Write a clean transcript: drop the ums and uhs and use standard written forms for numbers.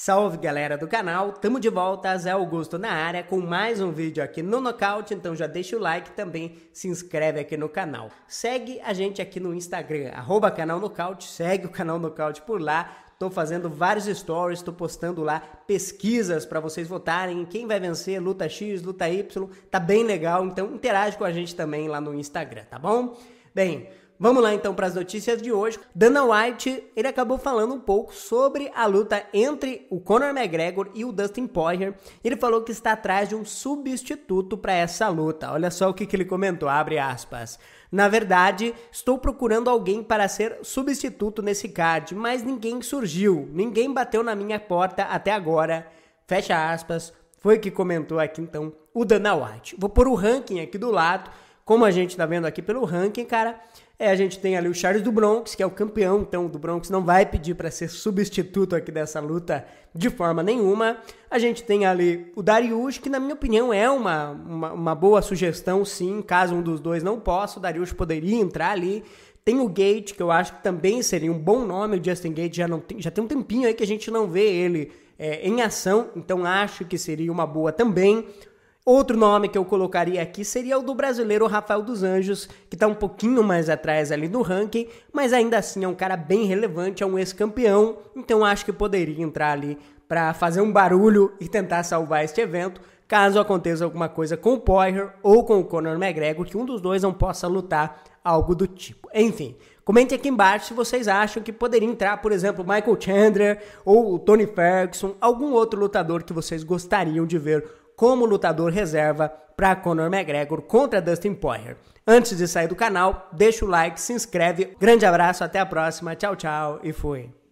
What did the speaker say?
Salve galera do canal, tamo de volta, Zé Augusto na área com mais um vídeo aqui no Nocaute, então já deixa o like e também se inscreve aqui no canal. Segue a gente aqui no Instagram, @canal Nocaute, segue o canal Nocaute por lá, tô fazendo vários stories, tô postando lá pesquisas para vocês votarem em quem vai vencer, luta X, luta Y, tá bem legal, então interage com a gente também lá no Instagram, tá bom? Bem, vamos lá então para as notícias de hoje. Dana White, ele acabou falando um pouco sobre a luta entre o Conor McGregor e o Dustin Poirier. Ele falou que está atrás de um substituto para essa luta. Olha só o que ele comentou, abre aspas. Na verdade, estou procurando alguém para ser substituto nesse card, mas ninguém surgiu. Ninguém bateu na minha porta até agora. Fecha aspas. Foi o que comentou aqui então o Dana White. Vou pôr o ranking aqui do lado. Como a gente tá vendo aqui pelo ranking, cara, a gente tem ali o Charles do Bronx, que é o campeão, então do Bronx não vai pedir para ser substituto aqui dessa luta de forma nenhuma. A gente tem ali o Dariush, que na minha opinião é uma boa sugestão, sim, caso um dos dois não possa, o Dariush poderia entrar ali. Tem o Gate, que eu acho que também seria um bom nome, o Justin Gate já tem um tempinho aí que a gente não vê ele em ação, então acho que seria uma boa também. Outro nome que eu colocaria aqui seria o do brasileiro Rafael dos Anjos, que está um pouquinho mais atrás ali no ranking, mas ainda assim é um cara bem relevante, é um ex-campeão, então acho que poderia entrar ali para fazer um barulho e tentar salvar este evento, caso aconteça alguma coisa com o Poirier ou com o Conor McGregor, que um dos dois não possa lutar algo do tipo. Enfim, comente aqui embaixo se vocês acham que poderia entrar, por exemplo, Michael Chandler ou o Tony Ferguson, algum outro lutador que vocês gostariam de ver como lutador reserva para Conor McGregor contra Dustin Poirier. Antes de sair do canal, deixa o like, se inscreve. Grande abraço, até a próxima, tchau, tchau e fui.